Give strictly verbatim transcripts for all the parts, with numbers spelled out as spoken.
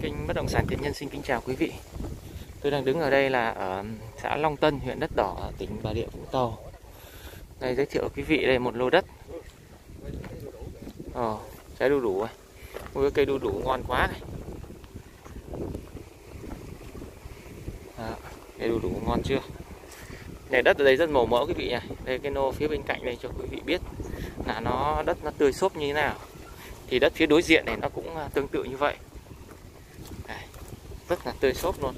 Kênh Bất động sản Thiện Nhân xin kính chào quý vị. Tôi đang đứng ở đây là ở xã Long Tân, huyện Đất Đỏ, tỉnh Bà Rịa Vũng Tàu. Đây giới thiệu quý vị đây một lô đất. Ồ, trái đu đủ. Một cái cây đu đủ ngon quá này. Đó, cây đu đủ ngon chưa? Này đất ở đây rất màu mỡ quý vị nha. Đây cái nô phía bên cạnh đây cho quý vị biết là nó đất nó tươi xốp như thế nào. Thì đất phía đối diện này nó cũng tương tự như vậy. Đây, rất là tươi xốp luôn.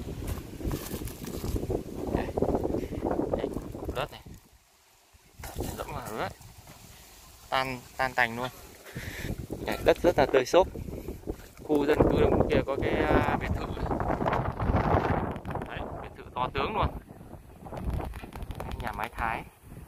Đây, đây đất này rỗng là rớt tan tan tành luôn. Đây, đất rất là tươi xốp. Khu dân cư đông kia có cái biệt thự. Đấy, biệt thự to tướng luôn. Nhà máy Thái.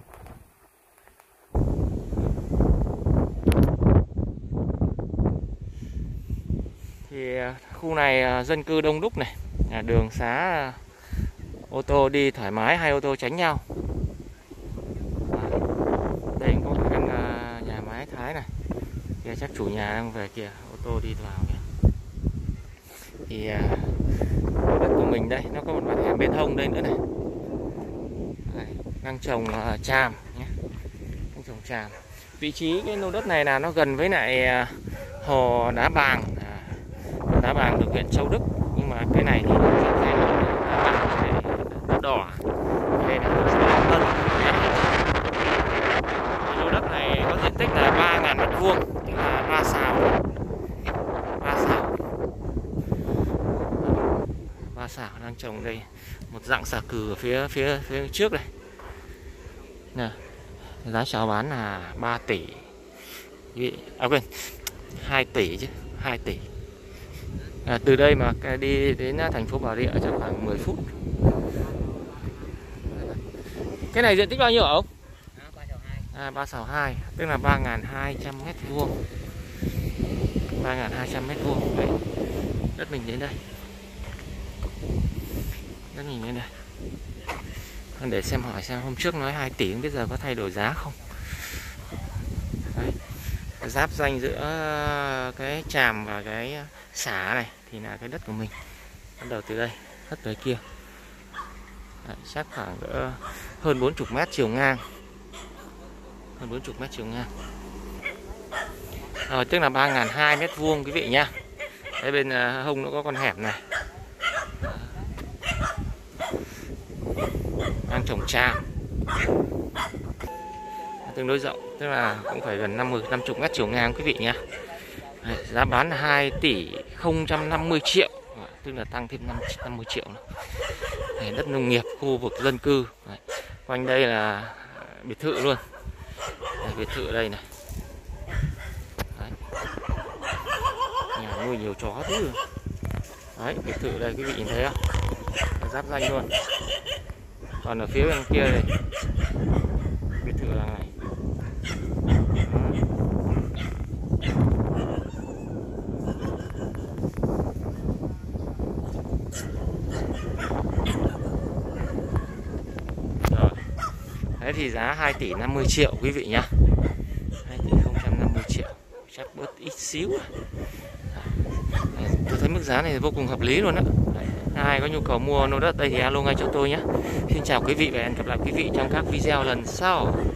Thì khu này dân cư đông đúc này, đường xá ô tô đi thoải mái, hai ô tô tránh nhau. Đây cũng có căn nhà máy Thái này. Kìa, chắc chủ nhà đang về kìa, ô tô đi vào kìa. Thì đất của mình đây, nó có một mặt hẻm bê tông đây nữa này. Đây, đang trồng uh, tràm nhé, đang trồng tràm. Vị trí cái lô đất này là nó gần với lại uh, hồ Đá Bàng. uh, Đá Bàng thuộc huyện Châu Đức, nhưng mà cái này thì nó rất hay Đá Bàng này Đất Đỏ. Đây là hồ Long Tân. Lô đất này có diện tích là ba nghìn mét vuông, tức là ba sào. Ba sào. Ba sào đang trồng đây một dạng xà cừ ở phía phía phía trước đây. Nè, giá chào bán là ba tỷ. À quên, hai tỷ chứ, hai tỷ. À, từ đây mà đi đến thành phố Bà Rịa chắc khoảng mười phút. Cái này diện tích bao nhiêu hả ông? À, ba sào hai, tức là ba nghìn hai trăm mét vuông. ba nghìn hai trăm mét vuông. Đấy. Đất mình đến đây. Đất mình đến đây. Để xem hỏi xem hôm trước nói hai tỷ, không biết giờ có thay đổi giá không. Đấy. Giáp danh giữa cái tràm và cái xả này thì là cái đất của mình. Bắt đầu từ đây, đất tới kia. Đấy, chắc khoảng hơn bốn mươi mét chiều ngang. Hơn bốn mươi mét chiều ngang. Rồi, tức là ba nghìn hai trăm mét vuông quý vị nhá. Đây bên hông nó có con hẻm này. Đang trồng tràm tương đối rộng, tức là cũng phải gần năm mươi mét chiều ngang quý vị nhé. Đấy, giá bán là hai tỷ không trăm năm mươi triệu, tức là tăng thêm năm mươi triệu nữa. Đấy, đất nông nghiệp, khu vực dân cư. Đấy, quanh đây là biệt thự luôn. Đấy, biệt thự đây này. Đấy. Nhà nuôi nhiều chó thứ. Đấy, biệt thự đây quý vị nhìn thấy không? Giáp danh luôn. Còn ở phía bên kia này biệt thự là này. Rồi. Đấy thì giá hai tỷ năm mươi triệu quý vị nhá. hai tỷ không trăm năm mươi triệu, chắc bớt ít xíu. Đấy, tôi thấy mức giá này vô cùng hợp lý luôn đó. Ai có nhu cầu mua lô đất đây thì alo ngay cho tôi nhé. Xin chào quý vị và hẹn gặp lại quý vị trong các video lần sau.